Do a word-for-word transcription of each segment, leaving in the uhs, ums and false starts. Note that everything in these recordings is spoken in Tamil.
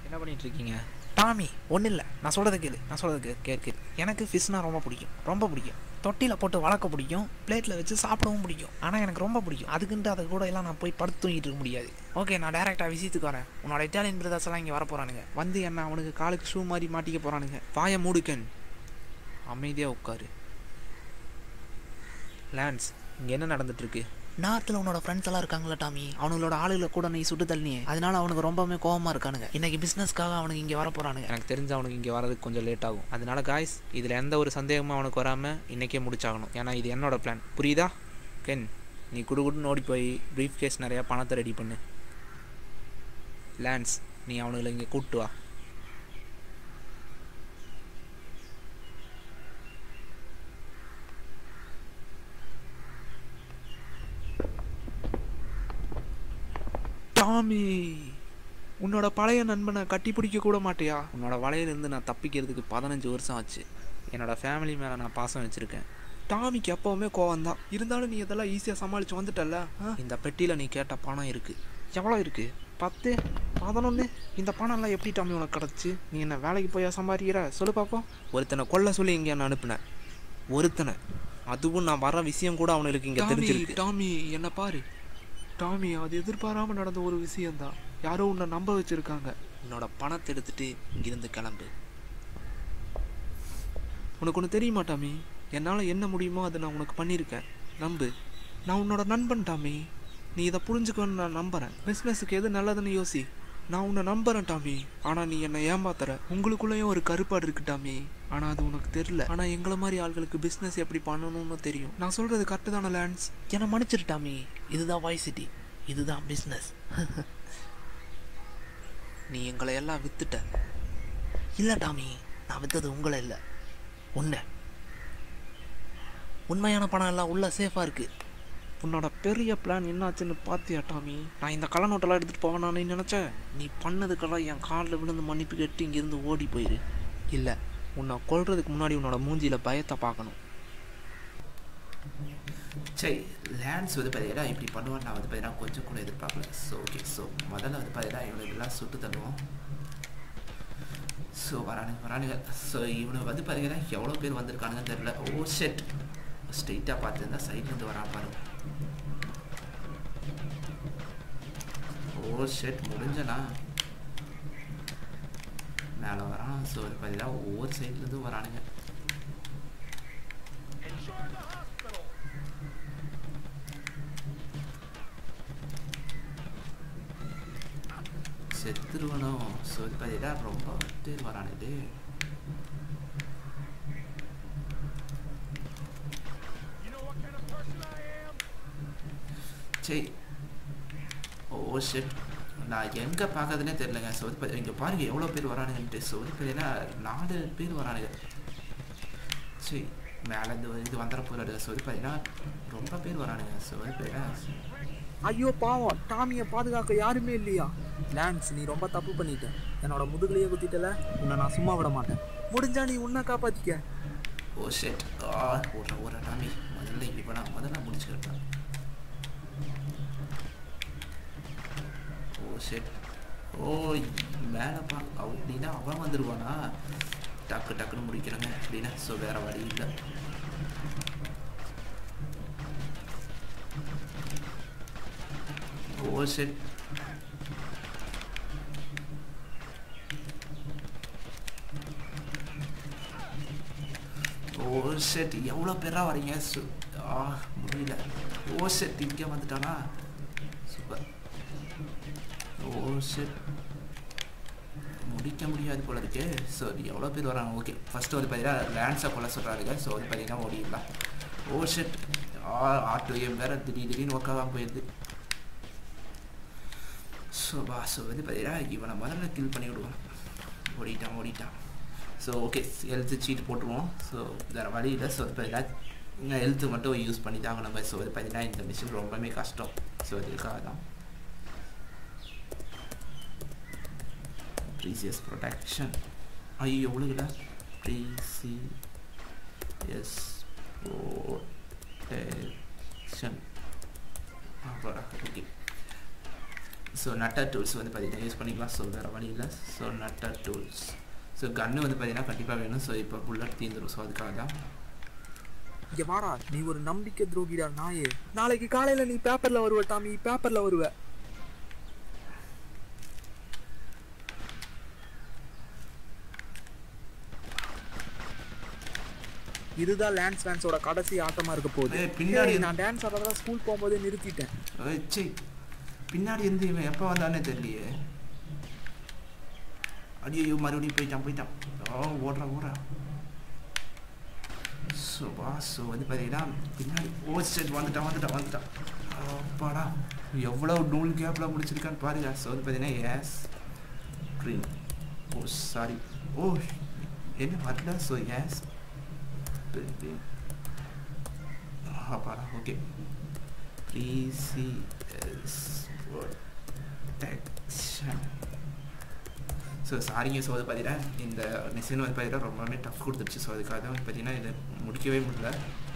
என்ன பண்ணிட்டு இருக்கீங்க? டாமி ஒன்றும் இல்லை, நான் சொல்கிறது கேளு, நான் சொல்கிறது கேட்கு. எனக்கு ஃபிஷ்னால் ரொம்ப பிடிக்கும், ரொம்ப பிடிக்கும். தொட்டியில் போட்டு வளர்க்க பிடிக்கும், பிளேட்டில் வச்சு சாப்பிடவும் பிடிக்கும். ஆனால் எனக்கு ரொம்ப பிடிக்கும். அதுக்குன்ட்டு அதை கூட எல்லாம் நான் போய் படுத்து தூங்கிட்டு இருக்க முடியாது. ஓகே, நான் டேரெக்டாக விஷயத்துக்கு வரேன். உன்னோட இட்டாலியன் பிரதர்ஸ் எல்லாம் இங்கே வர போகிறானுங்க. வந்து என்ன அவனுக்கு காலுக்கு ஷூ மாதிரி மாட்டிக்க போகிறானுங்க. வாயை மூடுக்கன், அமைதியாக உட்காரு. லான்ஸ், இங்கே என்ன நடந்துட்டுருக்கு? நார்த்தில் உன்னோட ஃப்ரெண்ட்ஸ் எல்லாம் இருக்காங்களா டாமி? அவங்களோட ஆளுகளை கூட நீ சுட்டு தள்ளினியே, அதனால அவனுக்கு ரொம்பவே கோவமாக இருக்கானுங்க. இன்னைக்கு பிஸ்னஸ்க்காக அவனுக்கு இங்கே வர போகிறானுங்க. எனக்கு தெரிஞ்சு அவனுக்கு இங்கே வரதுக்கு கொஞ்சம் லேட் ஆகும். அதனால காய்ஸ், இதில் எந்த ஒரு சந்தேகமும் அவனுக்கு வராமல் இன்றைக்கே முடிச்சாகணும். ஏன்னா இது என்னோட பிளான், புரியுதா? கென், நீ குடு குடுன்னு ஓடி போய் ப்ரீஃப் கேஸ் நிறையா பணத்தை ரெடி பண்ணு. லான்ஸ், நீ அவனுங்களை இங்கே கூப்பிட்டு வா. டாமி, உன்னோட பழைய நண்பனை கட்டி பிடிக்க கூட மாட்டியா? உன்னோட வலையிலேருந்து நான் தப்பிக்கிறதுக்கு பதினஞ்சு வருஷம் ஆச்சு. என்னோட ஃபேமிலி மேலே நான் பாசம் வச்சுருக்கேன். டாமிக்கு எப்போவுமே கோவம் தான். இருந்தாலும் நீ இதெல்லாம் ஈஸியாக சமாளித்து வந்துட்டல்ல. இந்த பெட்டியில் நீ கேட்ட பணம் இருக்குது. எவ்வளோ இருக்குது? பத்து, பதினொன்று. இந்த பணம்லாம் எப்படி டாமி உனக்கு கிடச்சி? நீ என்ன வேலைக்கு போய் சம்பாதிக்கிற? சொல்லு பார்ப்போம். ஒருத்தனை கொல்ல சொல்லி இங்கே நான் அனுப்புனேன். ஒருத்தனை, அதுவும் நான் வர விஷயம் கூட அவனுக்கு இங்கே தெரிஞ்சிருக்கு. டாமி, என்ன பாரு டாமி, அது எதிர்பாராமல் நடந்த ஒரு விஷயந்தான். யாரோ உன்னை நம்ப வச்சுருக்காங்க. உன்னோட பணத்தை எடுத்துகிட்டு இங்கிருந்து கிளம்பு. உனக்கு ஒன்று தெரியுமா டாமி? என்னால் என்ன முடியுமோ அதை நான் உனக்கு பண்ணியிருக்கேன். நம்பு, நான் உன்னோட நண்பன் டாமி. நீ இதை புரிஞ்சுக்கணும்னு நான் நம்புகிறேன். பிஸ்னஸுக்கு எது நல்லதுன்னு யோசி. நான் உன்னை நம்புகிறேன் டாமி. ஆனால் நீ என்னை ஏமாத்துற. உங்களுக்குள்ளேயும் ஒரு கருப்பாடு இருக்கு டாமி, ஆனால் அது உனக்கு தெரியல. ஆனால் எங்களை மாதிரி ஆள்களுக்கு பிஸ்னஸ் எப்படி பண்ணணும்னு தெரியும். நான் சொல்கிறது கரெக்டு தானே லான்ஸ்? என்னை மன்னிச்சிரு டாமி. இதுதான் வாய்ஸ் சிட்டி, இதுதான் பிஸ்னஸ். நீ எங்களை எல்லாம் வித்துட்ட. இல்லை டாமி, நான் வித்தது உங்களை இல்லை, உன்னை. உண்மையான பணம் எல்லாம் உள்ள சேஃபாக இருக்குது. உன்னோட பெரிய பிளான் என்னாச்சுன்னு பார்த்தியா டாமி? நான் இந்த கள்ள நோட்டெல்லாம் எடுத்துகிட்டு போவேன்னு நினச்சேன். நீ பண்ணதுக்கெல்லாம் என் காலில் விழுந்து மன்னிப்பு கேட்டு இங்கேருந்து ஓடி போயிரு. இல்லை, உன்னை கொல்றதுக்கு முன்னாடி உன்னோட மூஞ்சியில் பயத்தை பார்க்கணும். சரி, லேண்ட்ஸ் வந்து பார்த்தீங்கன்னா இப்படி பண்ணுவான்னு நான் வந்து பார்த்தீங்கன்னா கொஞ்சம் கூட எதிர்பார்க்கல. ஸோ ஓகே, ஸோ முதல்ல வந்து பார்த்தீங்கன்னா இவனுக்கெல்லாம் சுட்டு தள்ளுவோம். ஸோ வரானுங்க வரானுங்க ஸோ இவனை வந்து பார்த்தீங்கன்னா எவ்வளோ பேர் வந்திருக்கானுங்கன்னு தெரியல. ஓ ஷெட், ஸ்ட்ரெயிட்டாக பார்த்துருந்தா சைட்லேருந்து வரான் பாரு. ஓ ஷெட், முடிஞ்சனா மேலே வரான். ஸோ வந்து பார்த்தீங்கன்னா ஒவ்வொரு சைட்லேருந்து வரானுங்க. செத்துருவனும். ஸோ இது பார்த்தீங்கன்னா ரொம்ப பேர் வரானுது. சரி, ஓ ஷெட், நான் எங்கே பார்க்கறதுனே தெரிலங்க. ஸோ இது இங்கே பாருங்க எவ்வளோ பேர் வரானுங்கன்ட்டு. ஸோ இது பார்த்தீங்கன்னா நாலு பேர் வரானுங்க. சரி, மேலே இந்த இது வந்துட போகிறாரு. ஸோ இது பார்த்தீங்கன்னா ரொம்ப பேர் வரானுங்க. ஸோ இது பார்த்தீங்கன்னா ஐயோ பாவம், டாமியை பாதுகாக்க யாருமே இல்லையா? லான்ஸ், நீ ரொம்ப தப்பு பண்ணிட்ட. என்னோட முதுகுலையே குத்திட்டல, உன்னை நான் சும்மா விட மாட்டேன். முடிஞ்சா நீ உன்னை காப்பாற்றிக்க. ஓ ஷெட், ஆ ஒரு ஒரு டாமி, முதல்ல இப்போ நான் முதல்ல முடிச்சுக்கிட்டேன். ஓ ஷெட், ஓ மேலே பா அப்படின்னா அவன் வந்துடுவானா? டக்கு டக்குன்னு முடிக்கணுங்க அப்படின்னா. ஸோ வேறு வழி இல்லை. ஓ ஷெட், ஓ ஷெட், எவ்வளோ பேராக வரீங்க? சு ஆ முடியல. ஓ ஷெட், இங்கே வந்துட்டானா? சூப்பர். ஓ ஷெட், முடிக்க முடியாது போல இருக்கு. ஸோ எவ்வளோ பேர் வராங்க? ஓகே, ஃபஸ்ட்டு வந்து பார்த்தீங்கன்னா லேண்ட்ஸை கொள்ள சொல்கிறாருங்க. ஸோ வந்து பார்த்தீங்கன்னா ஓடிடலாம். ஓ ஷெட், ஆ ஆட்டோ ஏன் வேறு திடீர் திடீர்னு ஒர்க்காக போயிடுது. ஸோ பா ஸோ வந்து பார்த்தீங்கன்னா இவனை முதல்ல கில் பண்ணி விடுவோம். ஓடிட்டான் ஓடிட்டான். ஸோ ஓகே, ஹெல்த்து சீட் போட்டுருவோம். ஸோ வேறு வழி இல்லை. ஸோ வந்து பார்த்தீங்கன்னா ஹெல்த்து மட்டும் யூஸ் பண்ணி தாங்க நம்ம. ஸோ வந்து பார்த்தீங்கன்னா இந்த மிஷின் ரொம்பவே கஷ்டம். ஸோ இதுக்காக தான் ப்ரீசியஸ் ப்ரொடெக்ஷன். ஐயோ எவ்வளோல ப்ரீசியஸ் ப்ரொடெக்ஷன். ஓகே, ஸோ நட்டர் டூல்ஸ் வந்து பார்த்தீங்கன்னா யூஸ் பண்ணிக்கலாம். ஸோ வேறு வழி இல்லை. ஸோ நட்டர் டூல்ஸ். ஸோ கன்று வந்து பார்த்தீங்கன்னா கண்டிப்பாக வேணும். ஸோ இப்போ புல்லட் தீர்ந்துடும். ஸோ அதுக்காக தான். இங்கே வாடா, நீ ஒரு நம்பிக்கை துரோகிடா நாயே. நாளைக்கு காலையில் நீ பேப்பரில் வருவ டாமி, பேப்பரில் வருவ. இதுதான் லான்ஸ் ஃபேன்ஸோட கடைசி ஆட்டமாக இருக்க போகுது. பின்னாடி நான் டான்ஸ் ஆடுறதா ஸ்கூல் போகும்போது நிறுத்திட்டேன். சரி, பின்னாடி இருந்து இவன் எப்போ வந்தானே தெரியலையே. அடியோ மறுபடியும் போயிட்டான் போயிட்டான் ஓ ஓடுறா ஓடுறா. ஸோ வா ஸோ வந்து பார்த்தீங்கன்னா பின்னாடி ஓ சரி வந்துட்டான் வந்துட்டான் வந்துட்டான். அப்பாடா எவ்வளோ நூல் கேப்பில் முடிச்சிருக்கான்னு பாருங்க. ஸோ வந்து பார்த்தீங்கன்னா screen. Oh sorry oh என்ன வரல. ஸோ எஸ் அப்பாடா ஓகே. Precious protection. ஸோ சாரிங்க. ஸோ அது பார்த்தீங்கன்னா இந்த மிஷின் வந்து பார்த்தீங்கன்னா ரொம்பவே டஃப் கொடுத்துருச்சு. ஸோ அதுக்காக தான் வந்து பார்த்தீங்கன்னா இதை முடிக்கவே முடியல.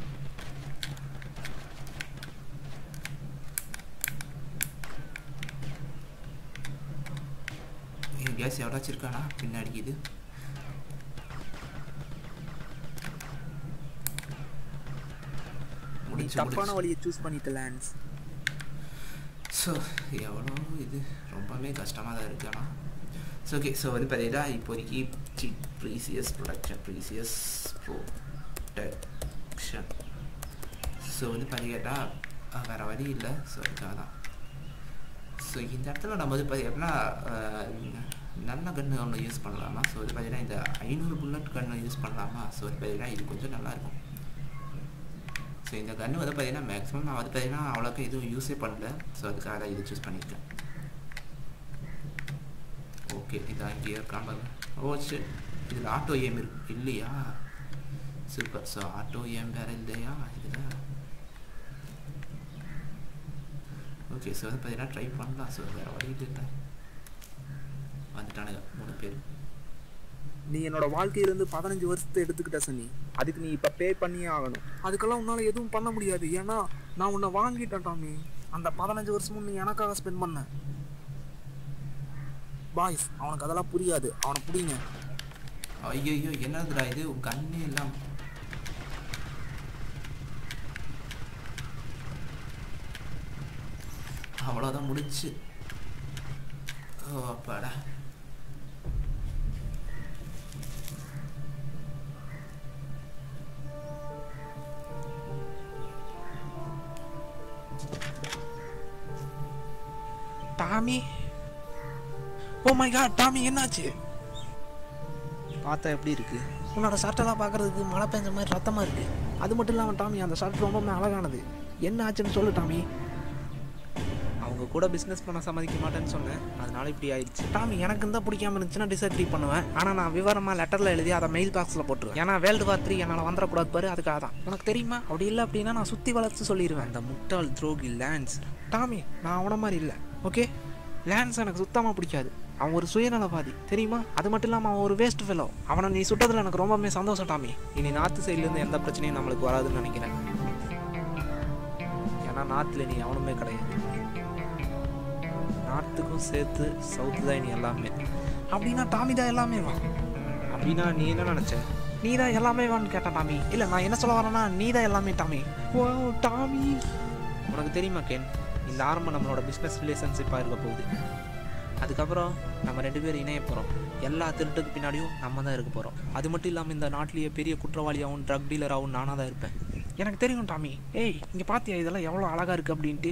கேஸ் எவ்வளோச்சு இருக்கானா பின்னாடி இது. தப்பான வழியை சூஸ் பண்ணிட்டு லான்ஸ். ஸோ எவ்வளோ இது ரொம்பவே கஷ்டமாக தான் இருக்கு. ஆனால் ஸோ ஓகே. ஸோ வந்து பார்த்தீங்கன்னா இப்போதைக்கு சிட் precious production precious protection. So வந்து பார்த்தீங்கன்னா வேறு வழி இல்லை. ஸோ அதுக்காக தான். ஸோ இந்த இடத்துல நம்ம வந்து பார்த்தீங்கன்னா நல்ல கன்று ஒன்று யூஸ் பண்ணலாமா. ஸோ வந்து பார்த்தீங்கன்னா இந்த ஐநூறு புல்லட் கன்று யூஸ் பண்ணலாமா. ஸோ வந்து பார்த்தீங்கன்னா இது கொஞ்சம் நல்லாயிருக்கும். ஸோ இந்த கன்று வந்து பார்த்தீங்கன்னா மேக்ஸிமம் நான் வந்து பார்த்தீங்கன்னா அவ்வளோக்கா எதுவும் யூஸே பண்ணல. ஸோ அதுக்காக தான் இது சூஸ் பண்ணியிருக்கேன். ஓகே இதான் இங்கே இருக்காம. ஓ சரி, இதில் ஆட்டோ ஏம் இருக்கு இல்லையா. சூப்பர். ஸோ ஆட்டோ ஏம் வேறு இல்லையா இதில். ஓகே ஸோ வந்து பார்த்தீங்கன்னா ட்ரை பண்ணலாம். ஸோ வேறு வழி இல்லை. வந்துட்டானுங்க மூணு பேர். நீ என்னோட வாழ்க்கையிலேருந்து பதினஞ்சு வருஷத்தை எடுத்துக்கிட்ட சனி. அதுக்கு நீ இப்போ பே பண்ணியே ஆகணும். அதுக்கெல்லாம் உன்னால் எதுவும் பண்ண முடியாது. ஏன்னா நான் உன்னை வாங்கிட்டேன் டாமி. அந்த பதினஞ்சு வருஷமும் நீ எனக்காக ஸ்பெண்ட் பண்ண. பாய்ஸ் அவனுக்கு அதெல்லாம் புரியாது. அவனை புரியுங்க. ஐயோ என்னதுடா இது கண்ணே எல்லாம். அவ்வளோதான் முடிச்சு. ஓ அப்பாடா. Tommy oh my god Tommy என்னாச்சு? பார்த்தா எப்படி இருக்கு? உன்னோட ஷர்ட்டெல்லாம் பார்க்கறதுக்கு மழை பெஞ்ச மாதிரி ரத்தமாக இருக்கு. அது மட்டும் இல்லாமல் டாமி அந்த ஷர்ட் ரொம்பவுமே அழகானது. என்ன ஆச்சுன்னு சொல்லு டாமி. அவங்க கூட பிஸ்னஸ் பண்ண சம்மதிக்க மாட்டேன்னு சொன்னேன். அதனால இப்படி ஆயிடுச்சு. டாமி எனக்கு தான் பிடிக்காம இருந்துச்சுன்னா டிஸ்அக்ரி பண்ணுவேன். ஆனால் நான் விவரமாக லெட்டரில் எழுதி அதை மெயில் பாக்ஸில் போட்டுருவேன். ஏன்னா வேர்ல்டு வார் த்ரீ என்னால் வந்துடக்கூடாது பாரு. அதுக்காக தான். உனக்கு தெரியுமா? அப்படி இல்லை அப்படின்னா நான் சுற்றி வளர்த்து சொல்லிடுவேன். அந்த முட்டாள் துரோகி லான்ஸ். டாமி நான் அவனை மாதிரி இல்லை. ஓகே லான்ஸ் எனக்கு சுத்தமாக பிடிக்காது. அவன் ஒரு சுயநலவாதி தெரியுமா. அது மட்டும் இல்லாமல் அவன் ஒரு வேஸ்ட் ஃபெலோ. அவனை நீ சுட்டதில் எனக்கு ரொம்பவுமே சந்தோஷம் டாமி. இனி நார்த்து சைட்லேருந்து எந்த பிரச்சனையும் நம்மளுக்கு வராதுன்னு நினைக்கிறேன். ஏன்னா நார்த்தில் நீ அவனுமே கிடையாது. நார்த்துக்கும் சேர்த்து சவுத்து தான் இனி எல்லாமே. அப்படின்னா டாமி தான் எல்லாமே வா. அப்படின்னா நீ என்ன நினச்ச? நீ தான் எல்லாமே வான்னு கேட்டான் டாமி. இல்லை நான் என்ன சொல்ல வரேன்னா நீ தான் எல்லாமே டாமி. ஓ டாமி உனக்கு தெரியுமா கேன், இந்த ஆரம்பம் நம்மளோட பிஸ்னஸ் ரிலேஷன்ஷிப்பாக இருக்க போகுது. அதுக்கப்புறம் நம்ம ரெண்டு பேரும் இணைய போகிறோம். எல்லா திருட்டுக்கு பின்னாடியும் நம்ம தான் இருக்க போகிறோம். அது மட்டும் இல்லாமல் இந்த நாட்டிலேயே பெரிய குற்றவாளியாகவும் ட்ரக் டீலராகவும் நானாக தான் இருப்பேன். எனக்கு தெரியும் டாமி. ஏய் இங்கே பார்த்தியா இதெல்லாம் எவ்வளோ அழகாக இருக்குது அப்படின்ட்டு.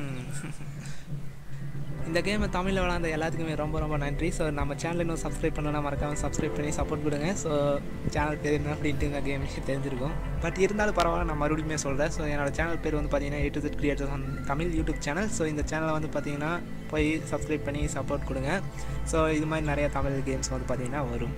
இந்த கேமை தமிழில் விளாண்ட எல்லாத்துக்குமே ரொம்ப ரொம்ப நன்றி. ஸோ நம்ம சேனல் இன்னும் சப்ஸ்கிரைப் பண்ணலாம், மறக்காமல் சப்ஸ்கிரைப் பண்ணி சப்போர்ட் கொடுங்க. ஸோ சேனல் பேர் என்ன அப்படின்ட்டு இந்த கேம் விஷயம் தெரிஞ்சிருக்கும். பட் இருந்தாலும் பரவாயில்ல, நான் மறுபடியுமே சொல்கிறேன். ஸோ என்னோடய சேனல் பேர் வந்து பார்த்தீங்கன்னா A to Z creators on Tamil YouTube channel. So இந்த சேனலை வந்து பார்த்தீங்கன்னா போய் சப்ஸ்கிரைப் பண்ணி சப்போர்ட் கொடுங்க. ஸோ இது மாதிரி நிறைய தமிழ் கேம்ஸ் வந்து பார்த்தீங்கன்னா வரும்.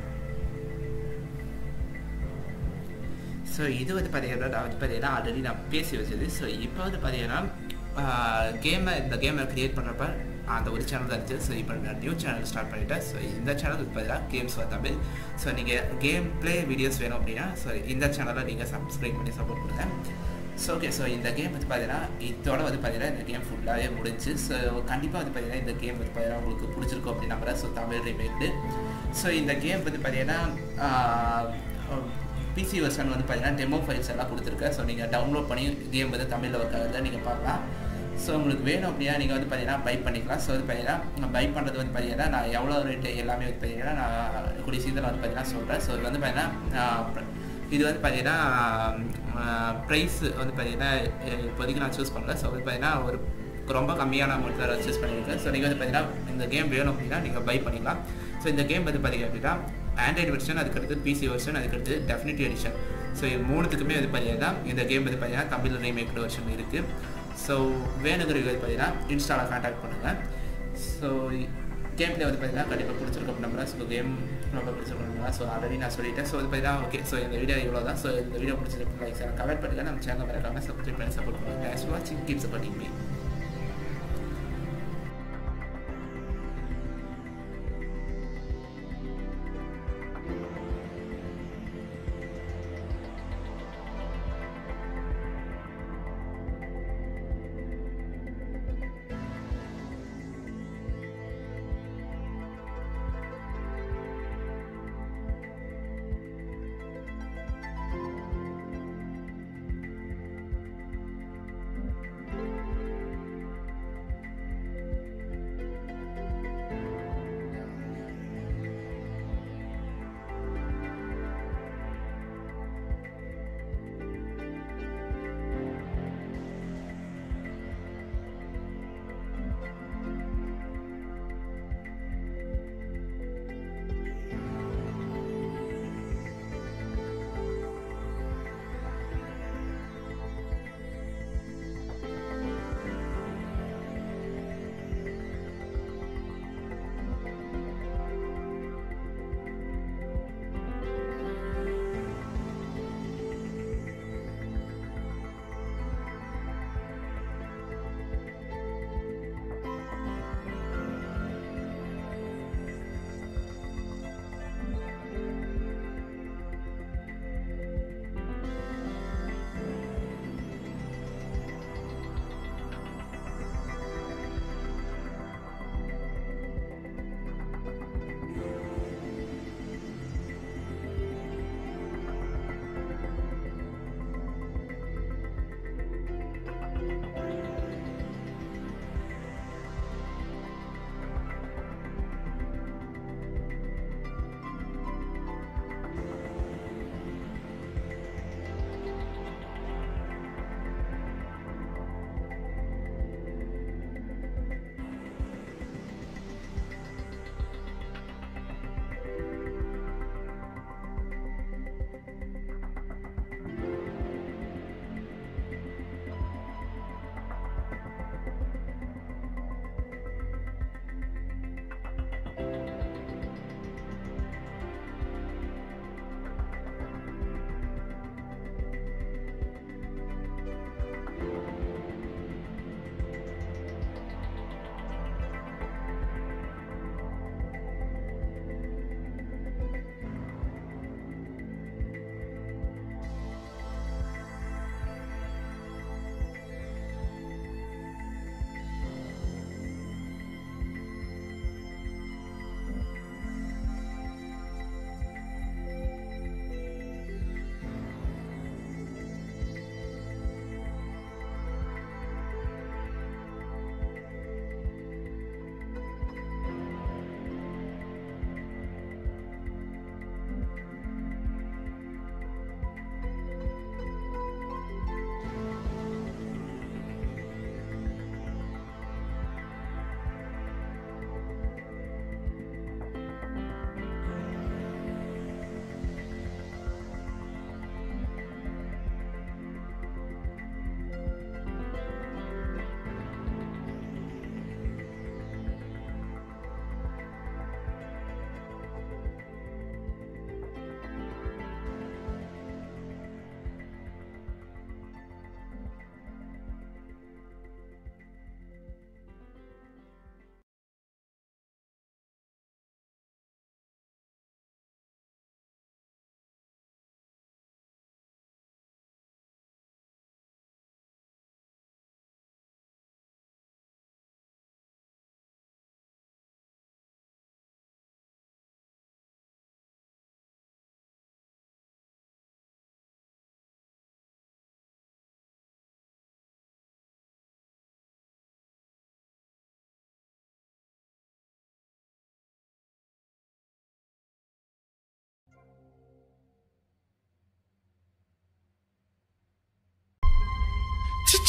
ஸோ இது வந்து பார்த்தீங்கன்னா நான் வந்து பார்த்தீங்கன்னா ஆல்ரெடி நான் பேசி வச்சது. ஸோ இப்போ வந்து பார்த்தீங்கன்னா கேமை இந்த கேமை க்ரியேட் பண்ணுறப்ப அந்த ஒரு சேனல் தான் இருந்துச்சு. ஸோ இப்போ நான் நியூ சேனல் ஸ்டார்ட் பண்ணிவிட்டேன். ஸோ இந்த சேனலுக்கு பார்த்தீங்கன்னா கேம்ஸ் ஃபார் தமிழ். ஸோ நீங்கள் கேம் ப்ளே வீடியோஸ் வேணும் அப்படின்னா ஸோ இந்த சேனலை நீங்கள் சப்ஸ்கிரைப் பண்ணி சப்போர்ட் பண்ணுங்கள். ஸோ ஓகே ஸோ இந்த கேம் வந்து பார்த்தீங்கன்னா இதோட வந்து பார்த்தீங்கன்னா இந்த கேம் ஃபுல்லாகவே முடிஞ்சு. ஸோ கண்டிப்பாக வந்து பார்த்தீங்கன்னா இந்த கேம் வந்து பார்த்தீங்கன்னா உங்களுக்கு பிடிச்சிருக்கும் அப்படின்னு நம்புறேன். So Tamil remake. ஸோ இந்த கேம் வந்து பார்த்தீங்கன்னா பிசி வெர்ஷன் வந்து பார்த்தீங்கன்னா டெமோ ஃபைல்ஸ் எல்லாம் கொடுத்துருக்கேன். ஸோ நீங்கள் டவுன்லோட் பண்ணி கேம் வந்து தமிழில் வைக்கிறத நீங்கள் பார்க்கலாம். ஸோ உங்களுக்கு வேணும் அப்படின்னா நீங்கள் வந்து பார்த்தீங்கன்னா பை பண்ணிக்கலாம். ஸோ வந்து பார்த்தீங்கன்னா பை பண்ணுறது வந்து பார்த்தீங்கன்னா நான் எவ்வளோ ரேட்டு எல்லாமே வந்து பார்த்தீங்கன்னா நான் கூடிய சீக்கிரம் வந்து பார்த்தீங்கன்னா சொல்கிறேன். ஸோ இது வந்து பார்த்தீங்கன்னா இது வந்து பார்த்தீங்கன்னா ப்ரைஸ் வந்து பார்த்தீங்கன்னா இப்போதைக்கு நான் சூஸ் பண்ணல. ஸோ வந்து பார்த்தீங்கன்னா ஒரு ரொம்ப கம்மியான அமௌண்ட் தான் சூஸ் பண்ணியிருக்கேன். ஸோ நீங்கள் வந்து பார்த்தீங்கன்னா இந்த கேம் வேணும் அப்படின்னா நீங்கள் பை பண்ணிக்கலாம். ஸோ இந்த கேம் வந்து பார்த்தீங்க அப்படின்னா ஆண்ட்ராய்டு வெர்ஷன், அதுக்கடுத்து பிசி வெர்ஷன், அதுக்கடுத்து டெஃபினிட்டி எடிஷன். ஸோ இது மூணுத்துக்குமே வந்து பார்த்தீங்கன்னா இந்த கேம் வந்து பார்த்தீங்கன்னா தமிழ் ரீமேக்டு வெர்ஷன் இருக்குது. ஸோ வேணுங்கிறது வந்து பார்த்தீங்கன்னா இன்ஸ்டாவில் கான்டாக்ட் பண்ணுங்கள். ஸோ கேம் பிளே வந்து பார்த்தீங்கன்னா கண்டிப்பாக பிடிச்சிருக்கோம் நம்புறேன். ஸோ கேம் ரொம்ப பிடிச்சிருக்கோம். ஸோ ஆல்ரெடி நான் சொல்லிட்டேன். ஸோ இது பார்த்தீங்கன்னா ஓகே. ஸோ இந்த வீடியோ இவ்வளோ தான். ஸோ இந்த வீடியோ பிடிச்சிருக்கு லைக் சார் கமெண்ட் பண்ணுங்கள். நம்ம சேனல் மறக்காமல் சப்ஸ்கிரைப் பண்ணி சப்போர்ட் பண்ணுங்கள். தேங்க்ஸ் ஃபார் வாட்சிங். Keep supporting me.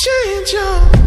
change your